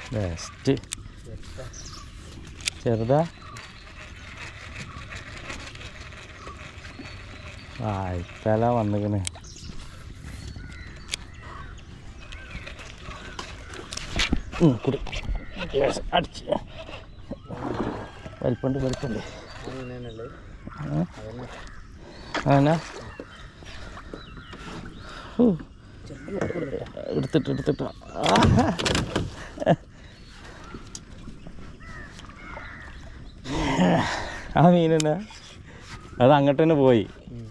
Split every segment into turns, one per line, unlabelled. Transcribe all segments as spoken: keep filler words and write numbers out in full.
Best. ചെറുതാ? വായ്ത്തല വന്നിക്കണേ. അടിച്ച് വലിപ്പുണ്ട് വലിപ്പുണ്ട്. അങ്ങനെ എടുത്തിട്ട് എടുത്തിട്ട് ആ മീൻ തന്നെ അത് അങ്ങോട്ട് തന്നെ പോയി.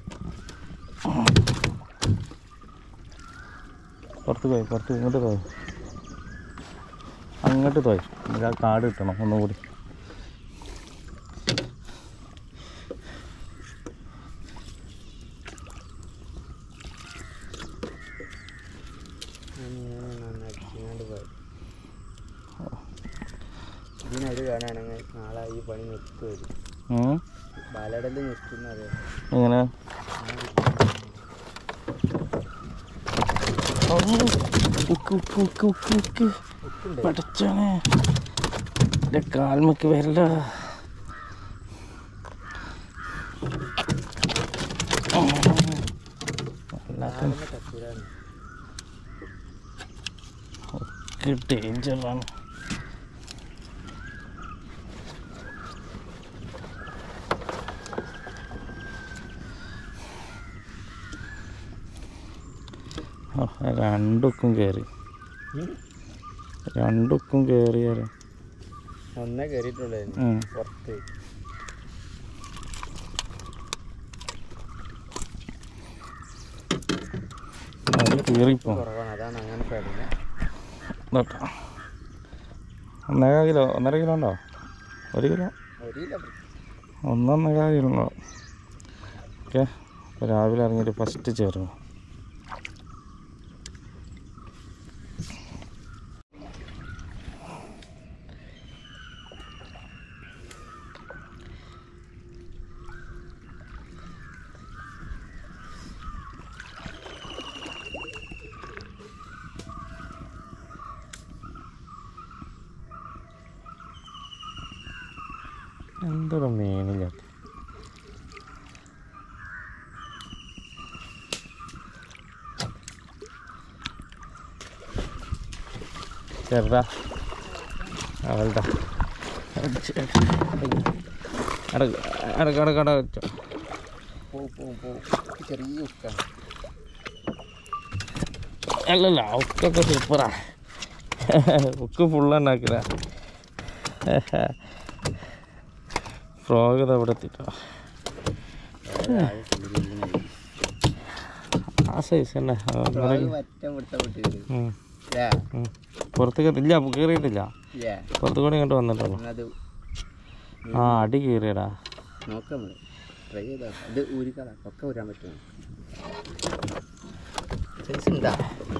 പുറത്ത് പോയി പുറത്ത് ഇങ്ങോട്ട് പോയി അങ്ങോട്ട് പോയി. നമുക്ക് ആ കാട് കിട്ടണം ഒന്നുകൂടി.
ഇതിനത് കാണാണെങ്കിൽ നാളെ ഈ പണി നിർത്തുമായിരിക്കും. ബാലടല് നിർത്തുന്നത്
എങ്ങനെ? പഠിച്ചാണ് എൻ്റെ കാൽമക്ക് വരല. ഒക്കെ ഡേഞ്ചറാണ്. രണ്ടുക്കും കയറി രണ്ടുക്കും കയറിയാലോ.
ഒന്നേ കയറിയിട്ടുള്ളൂ പുറത്ത്.
കീറിപ്പോ
കുറവാണ്, അതാണ് അങ്ങനെ പേടില്ല.
ഒന്നര കിലോ ഒന്നര കിലോ ഉണ്ടോ? ഒരു കിലോ
ഒരു കിലോ
ഒന്നൊന്നര കിലോ ഉണ്ടോ? ഓക്കെ. രാവിലെ ഇറങ്ങിയിട്ട് ഫസ്റ്റ് ചേർന്നു. എന്തൊരു മീനില്ല. ചെറുതാ അവളുടെ അടക്കടക്കട വെച്ചോ.
ചെറിയ ഉക്കാണ്.
അല്ലല്ല ഉക്കൊക്കെ സൂപ്പറാ. ഉക്ക് ഫുള്ളാക്കില്ല. ഫ്രോഗ് അവിടെ എത്തിട്ടോ. ആ സൈസ് തന്നെ. പുറത്തേക്ക് ഇല്ല, കയറിയിട്ടില്ല. പുറത്തു കൂടെ ഇങ്ങോട്ട് വന്നിട്ടുള്ളൂ. ആ അടി കയറിയടാ.
നോക്കാം ട്രൈ ചെയ്താ ഇത് ഊരിക്കാതാ. ഒക്കെ ഊരാൻ പറ്റുമോ? സൈസ് ഉണ്ടാ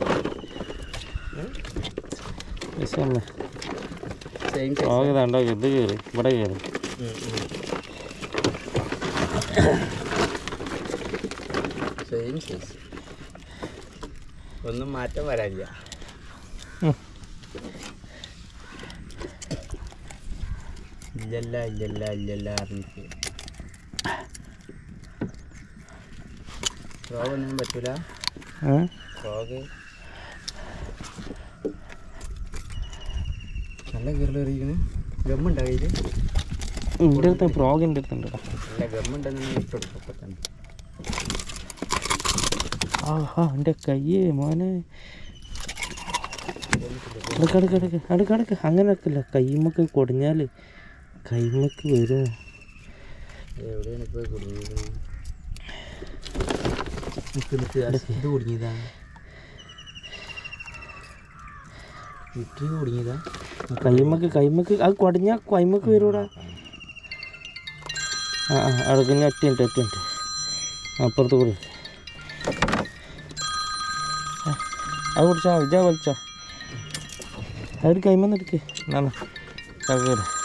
ഫ്രോഗ് ഇതാണ്ടോ. ഇത് കയറി ഇവിടെ കയറി.
സെയിം സൈസ്, ഒന്നും മാറ്റം വരാനില്ല. ഇല്ലല്ല ഇല്ലല്ല ഇല്ലല്ല അറിഞ്ഞിട്ട് ഫ്രോഗ് ഒന്നും പറ്റൂല. ഫ്രോഗ് നല്ല കീറിലെറിയിക്കണ്. ഗമ്മുണ്ടോ കയ്യിൽ?
എൻ്റെ അടുത്ത് ഫ്രോഗിൻ്റെ അടുത്തുണ്ട്.
നല്ല ഗമ്മുണ്ടെന്ന് ഇട്ടെടുക്കും തന്നെ.
ആഹാ എൻ്റെ കയ്യേ മോനെ. അടുക്കടുക്ക് അടുക്ക് അടുക്കടുക്ക് അങ്ങനെ വെക്കില്ല. കൈമക്ക് കൊടിഞ്ഞാൽ കൈമക്ക് വരും.
എവിടെയാണ് ഇപ്പോൾ കുടുങ്ങിയത്? ഇത് കുടുങ്ങിയതാണ്. ഇട്ട് കുടുങ്ങിയതാ.
കൈമക്ക് കൈമക്ക് അത് കൊടിഞ്ഞാൽ കൈമക്ക് വരൂടാ. ആ ആ അടുക്കുന്ന ഒറ്റ മിനിറ്റ് ഒറ്റ മിനിറ്റ് അപ്പുറത്ത് കൂടി അത് കുടിച്ചോ. ഇജാ വലിച്ചോ. അവർ കൈമന്ന് എടുക്കേ. എന്നാണ്